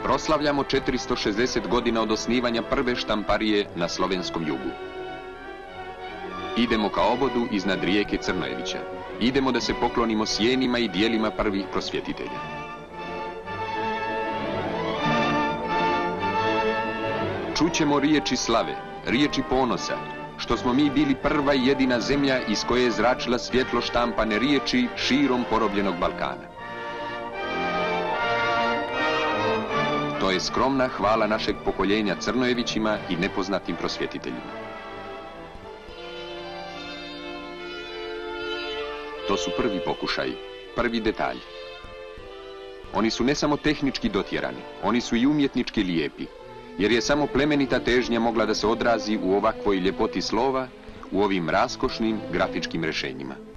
Proslavljamo 460 godina od osnivanja prve štamparije na slovenskom jugu. Idemo ka obodu iznad rijeke Crnojevića. Idemo da se poklonimo sjenima i dijelima prvih prosvjetitelja. Čućemo riječi slave, riječi ponosa, što smo mi bili prva i jedina zemlja iz koje je zračila svjetlo štampane riječi širom porobljenog Balkana. To je skromna hvala našeg pokoljenja Crnojevićima i nepoznatim prosvjetiteljima. To su prvi pokušaj, prvi detalj. Oni su ne samo tehnički dotjerani, oni su i umjetnički lijepi, jer je samo plemenita težnja mogla da se odrazi u ovakvoj ljepoti slova, u ovim raskošnim grafičkim rješenjima.